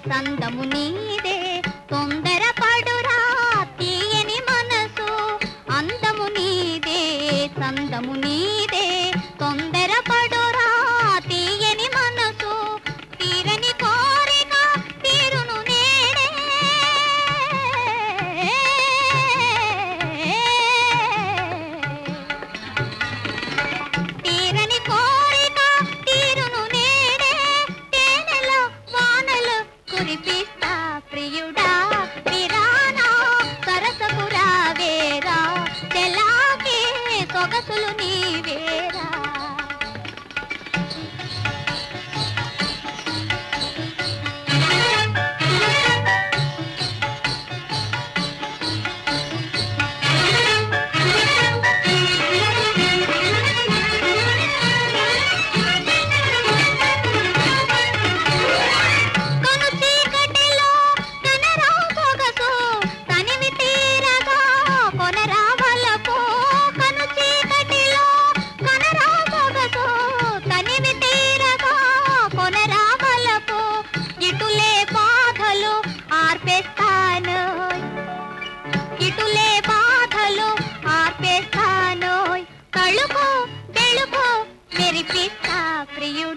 సందము నీదే తొందర పడురా తీయని మనసు అందము నీదే సందము నీదే తొందర పడురా తీయని మనసు తీరని కోరిక తీరును నేడే తీరని కోరిక తీరును నేడే తేనెలో వానలు కురిపిస్తా ప్రియుడా విరానా సరసపురా వేరా తెలాకే సొగసులు నీవేరా కను చీకటిలో కనరా సొగసు తనివి తీరగా కొనరా వలపు కను చీకటిలో కనరా సొగసు తనివి తీరగా కొనరా వలపు ఇటులే బాధలు ఆర్పేస్తాను ఇటులే బాధలు ఆర్పేస్తాను తళుకు తెలుగు మెరిపిస్తా ప్రియుడు